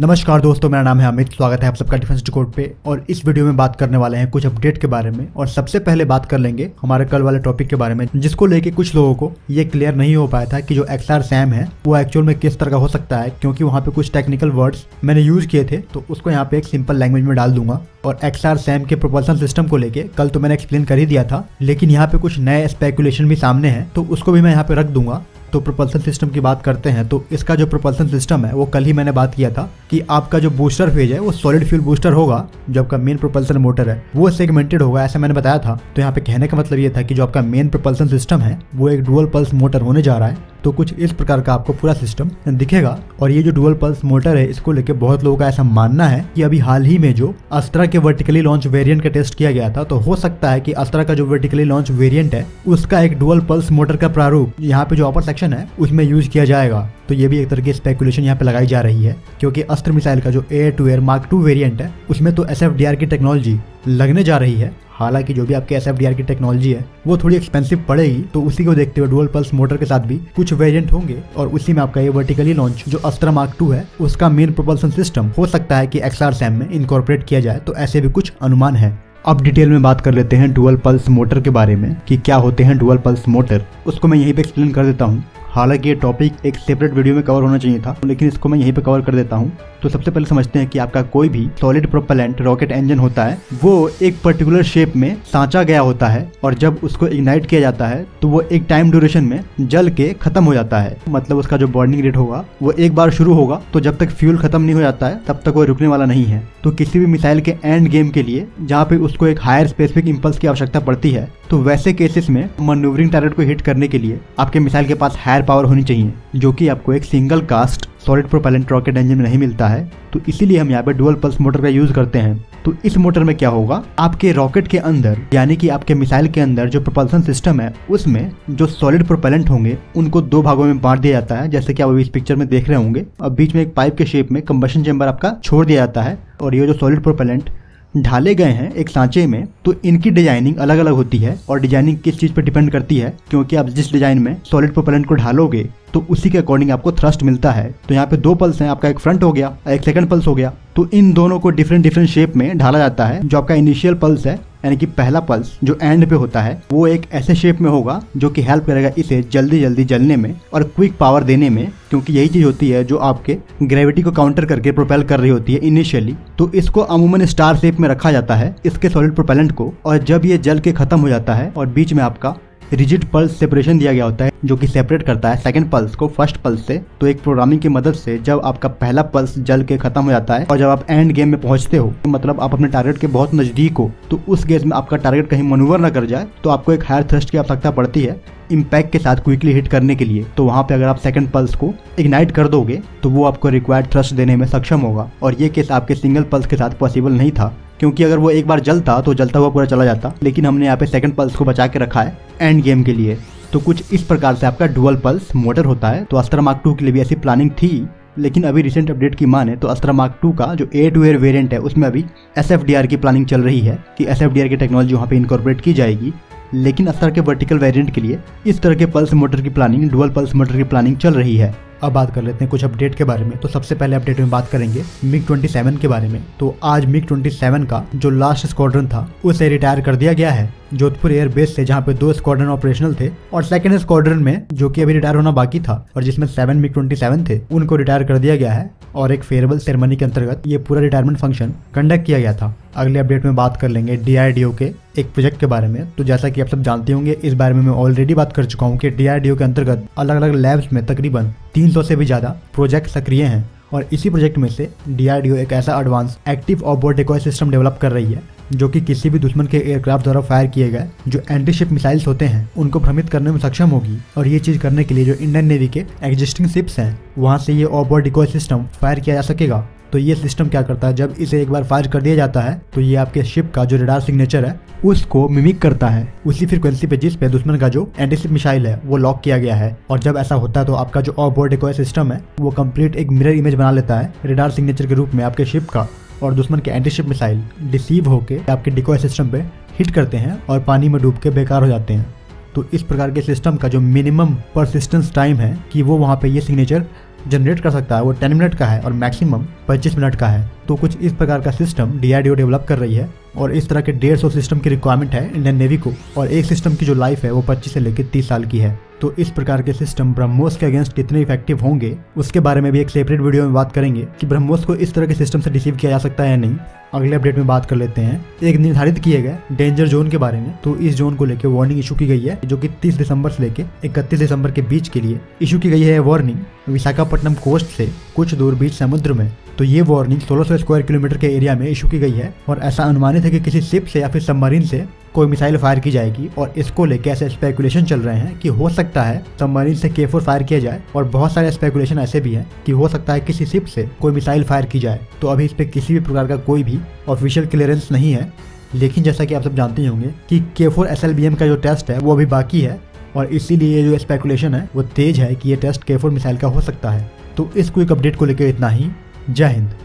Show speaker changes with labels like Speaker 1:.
Speaker 1: नमस्कार दोस्तों, मेरा नाम है अमित। स्वागत है आप सबका डिफेंस डिकोड पे। और इस वीडियो में बात करने वाले हैं कुछ अपडेट के बारे में। और सबसे पहले बात कर लेंगे हमारे कल वाले टॉपिक के बारे में, जिसको लेके कुछ लोगों को ये क्लियर नहीं हो पाया था कि जो XR SAM है वो एक्चुअल में किस तरह का हो सकता है, क्योंकि वहाँ पे कुछ टेक्निकल वर्ड्स मैंने यूज किए थे। तो उसको यहाँ पे एक सिंपल लैंग्वेज में डाल दूंगा। और XR SAM के प्रोपल्सन सिस्टम को लेके कल तो मैंने एक्सप्लेन कर ही दिया था, लेकिन यहाँ पे कुछ नए स्पेकुलेशन भी सामने हैं, तो उसको भी मैं यहाँ पे रख दूंगा। तो प्रोपल्सन सिस्टम की बात करते हैं। तो इसका जो प्रोपल्सन सिस्टम है वो कल ही मैंने बात किया था कि आपका जो बूस्टर फेज है वो सॉलिड फ्यूल बूस्टर होगा। जो आपका मेन प्रोपल्सन मोटर है वो सेगमेंटेड होगा, ऐसा मैंने बताया था। तो यहाँ पे कहने का मतलब ये था कि जो आपका मेन प्रोपल्सन सिस्टम है वो एक डुअल पल्स मोटर होने जा रहा है। तो कुछ इस प्रकार का आपको पूरा सिस्टम दिखेगा। और ये जो डुअल पल्स मोटर है इसको लेके बहुत लोगों का ऐसा मानना है कि अभी हाल ही में जो अस्त्रा के वर्टिकली लॉन्च वेरिएंट का टेस्ट किया गया था, तो हो सकता है कि अस्त्रा का जो वर्टिकली लॉन्च वेरिएंट है उसका एक डुअल पल्स मोटर का प्रारूप यहाँ पे जो अपर सेक्शन है उसमें यूज किया जाएगा। तो ये भी एक तरह की स्पेकुलेशन यहाँ पे लगाई जा रही है, क्योंकि अस्त्र मिसाइल का जो air to air Mark II variant है उसमें तो SFDR की टेक्नोलॉजी लगने जा रही है। हालांकि जो भी आपके SFDR की टेक्नोलॉजी है वो थोड़ी एक्सपेंसिव पड़ेगी, तो उसी को देखते हुए डुअल पल्स मोटर के साथ भी कुछ वेरिएंट होंगे। और उसी में आपका ये वर्टिकली लॉन्च जो अस्त्रा Mark II है उसका मेन प्रोपल्सन सिस्टम हो सकता है कि XR SAM में इनकॉर्पोरेट किया जाए। तो ऐसे भी कुछ अनुमान है। अब डिटेल में बात कर लेते हैं डुअल पल्स मोटर के बारे में कि क्या होते हैं डुअल पल्स मोटर। उसको मैं यहीं पे एक्सप्लेन कर देता हूँ। हालांकि ये टॉपिक एक सेपरेट वीडियो में कवर होना चाहिए था, लेकिन इसको मैं यहीं पे कवर कर देता हूँ। तो सबसे पहले समझते हैं कि आपका कोई भी सॉलिड प्रोपेलेंट रॉकेट इंजन होता है वो एक पर्टिकुलर शेप में सांचा गया होता है, और जब उसको इग्नाइट किया जाता है तो वो एक टाइम ड्यूरेशन में जल के खत्म हो जाता है। मतलब उसका जो बर्निंग रेट होगा वो एक बार शुरू होगा, तो जब तक फ्यूल खत्म नहीं हो जाता है तब तक वो रुकने वाला नहीं है। तो किसी भी मिसाइल के एंड गेम के लिए जहाँ पे उसको एक हायर स्पेसिफिक इंपल्स की आवश्यकता पड़ती है, तो वैसे केसेस में मैन्यूवरिंग टारगेट को हिट करने के लिए आपके मिसाइल के पास हायर पावर होनी चाहिए, जो कि आपको एक single cast solid propellant rocket engine में नहीं मिलता है। तो इसीलिए हम यहाँ पे डुअल पल्स मोटर का यूज करते हैं। तो इस मोटर में क्या होगा, आपके रॉकेट के अंदर यानी कि आपके मिसाइल के अंदर जो प्रोपल्सन सिस्टम है उसमें जो सॉलिड प्रोपेलेंट होंगे उनको दो भागों में बांट दिया जाता है, जैसे कि आप अभी इस पिक्चर में देख रहे होंगे। अब बीच में एक पाइप के शेप में कंबशन चेंबर आपका छोड़ दिया जाता है, और ये जो सॉलिड प्रोपेलेंट ढाले गए हैं एक सांचे में, तो इनकी डिजाइनिंग अलग अलग होती है। और डिजाइनिंग किस चीज पर डिपेंड करती है, क्योंकि आप जिस डिजाइन में सॉलिड प्रोपेलेंट को ढालोगे तो उसी के अकॉर्डिंग आपको थ्रस्ट मिलता है। तो यहाँ पे दो पल्स हैं, आपका एक फ्रंट हो गया, एक सेकंड पल्स हो गया। तो इन दोनों को डिफरेंट शेप में ढाला जाता है। जो आपका इनिशियल पल्स है यानी कि पहला पल्स जो एंड पे होता है वो एक ऐसे शेप में होगा जो कि हेल्प करेगा इसे जल्दी जल्दी जलने में और क्विक पावर देने में, क्योंकि यही चीज होती है जो आपके ग्रेविटी को काउंटर करके प्रोपेल कर रही होती है इनिशियली। तो इसको अमूमन स्टार शेप में रखा जाता है इसके सॉलिड प्रोपेलेंट को, और जब ये जल के खत्म हो जाता है और बीच में आपका रिजिड पल्स सेपरेशन दिया गया होता है जो कि सेपरेट करता है सेकंड पल्स को फर्स्ट पल्स से। तो एक प्रोग्रामिंग की मदद से जब आपका पहला पल्स जल के खत्म हो जाता है और जब आप एंड गेम में पहुंचते हो, मतलब आप अपने टारगेट के बहुत नजदीक हो, तो उस केस में आपका टारगेट कहीं मनूवर ना कर जाए, तो आपको एक हायर थ्रस्ट की आवश्यकता पड़ती है इम्पैक्ट के साथ क्विकली हिट करने के लिए। तो वहाँ पे अगर आप सेकंड पल्स को इग्नाइट कर दोगे तो वो आपको रिक्वायर्ड थ्रस्ट देने में सक्षम होगा। और ये केस आपके सिंगल पल्स के साथ पॉसिबल नहीं था, क्योंकि अगर वो एक बार जलता तो जलता हुआ पूरा चला जाता। लेकिन हमने यहाँ पे सेकंड पल्स को बचा के रखा है एंड गेम के लिए। तो कुछ इस प्रकार से आपका डुअल पल्स मोटर होता है। तो अस्त्रा Mark II के लिए भी ऐसी प्लानिंग थी, लेकिन अभी रिसेंट अपडेट की माने तो अस्त्रा Mark II का जो एयर टू एयर वेरिएंट है उसमें अभी SFDR की प्लानिंग चल रही है कि SFDR की टेक्नोलॉजी वहाँ पे इनकॉर्पोरेट की जाएगी। लेकिन अस्त्रा के वर्टिकल वेरिएंट के लिए इस तरह के पल्स मोटर की प्लानिंग, डुअल पल्स मोटर की प्लानिंग चल रही है। अब बात कर लेते हैं कुछ अपडेट के बारे में। तो सबसे पहले अपडेट में बात करेंगे MiG-27 के बारे में। तो आज MiG-27 का जो लास्ट स्क्वाड्रन था उसे रिटायर कर दिया गया है जोधपुर एयर बेस से, जहाँ पे 2 स्क्वाड्रन ऑपरेशनल थे, और सेकंड स्क्वाड्रन में जो कि अभी रिटायर होना बाकी था और जिसमें 7 MiG-27 थे उनको रिटायर कर दिया गया है। और एक फेयरवेल सेरेमनी के अंतर्गत ये पूरा रिटायरमेंट फंक्शन कंडक्ट किया गया था। अगले अपडेट में बात कर लेंगे DRDO के एक प्रोजेक्ट के बारे में। तो जैसा कि आप सब जानते होंगे, इस बारे में मैं ऑलरेडी बात कर चुका हूँ कि DRDO के अंतर्गत अलग अलग लैब्स में तकरीबन 300 से भी ज्यादा प्रोजेक्ट सक्रिय हैं। और इसी प्रोजेक्ट में से DRDO एक ऐसा advance active offboard decoy system develop कर रही है जो कि किसी भी दुश्मन के एयरक्राफ्ट द्वारा फायर किए गए जो एंटी शिप मिसाइल्स होते हैं उनको भ्रमित करने में सक्षम होगी। और ये चीज करने के लिए जो इंडियन नेवी के एग्जिस्टिंग शिप्स हैं वहां से ये ऑफबोर्ड डिकॉय सिस्टम फायर किया जा सकेगा। तो ये सिस्टम क्या करता है, जब इसे एक बार फायर कर दिया जाता है तो ये आपके शिप का जो रडार सिग्नेचर है उसको मिमिक करता है उसी फ्रीक्वेंसी पे जिस पे दुश्मन का जो एंटी शिप मिसाइल है वो लॉक किया गया है। और जब ऐसा होता है तो आपका जो ऑफबोर्ड डिकॉय सिस्टम है वो कंप्लीट एक मिरर इमेज बना लेता है रडार सिग्नेचर के रूप में आपके शिप का, और दुश्मन के एंटी शिप मिसाइल डिसीव होकर आपके डिकॉय सिस्टम पे हिट करते हैं और पानी में डूब के बेकार हो जाते हैं। तो इस प्रकार के सिस्टम का जो मिनिमम परसिस्टेंस टाइम है कि वो वहाँ पे ये सिग्नेचर जनरेट कर सकता है वो 10 मिनट का है और मैक्सिमम 25 मिनट का है। तो कुछ इस प्रकार का सिस्टम DRDO डेवलप कर रही है और इस तरह के 150 सिस्टम की रिक्वायरमेंट है इंडियन नेवी को, और एक सिस्टम की जो लाइफ है वो 25 से लेकर 30 साल की है। तो इस प्रकार के सिस्टम ब्रह्मोस के अगेंस्ट कितने इफेक्टिव होंगे उसके बारे में भी एक सेपरेट वीडियो में बात करेंगे कि ब्रह्मोस को इस तरह के सिस्टम से डिसीव किया जा सकता है या नहीं। अगले अपडेट में बात कर लेते हैं एक निर्धारित किए गए डेंजर जोन के बारे में। तो इस जोन को लेकर वार्निंग इशू की गई है जो कि 30 दिसंबर से लेकर 31 दिसंबर के बीच के लिए इशू की गई है। वार्निंग विशाखापट्टनम कोस्ट से कुछ दूर बीच समुद्र में। तो ये वार्निंग 1600 स्क्वायर किलोमीटर के एरिया में इशू की गई है और ऐसा अनुमानित है कि किसी शिप से या फिर सबमरीन से कोई मिसाइल फायर की जाएगी, और इसको लेकर ऐसे स्पेकुलेशन चल रहे हैं कि हो सकता है सबमरीन से K4 फायर किया जाए, और बहुत सारे स्पेकुलेशन ऐसे भी हैं कि हो सकता है किसी शिप से कोई मिसाइल फायर की जाए। तो अभी इस पर किसी भी प्रकार का कोई भी ऑफिशियल क्लियरेंस नहीं है, लेकिन जैसा कि आप सब जानते ही होंगे कि K4 SLBM का जो टेस्ट है वो अभी बाकी है, और इसीलिए ये जो स्पेकुलेशन है वो तेज है कि ये टेस्ट K4 मिसाइल का हो सकता है। तो इस क्विक अपडेट को लेकर इतना ही। जय हिंद।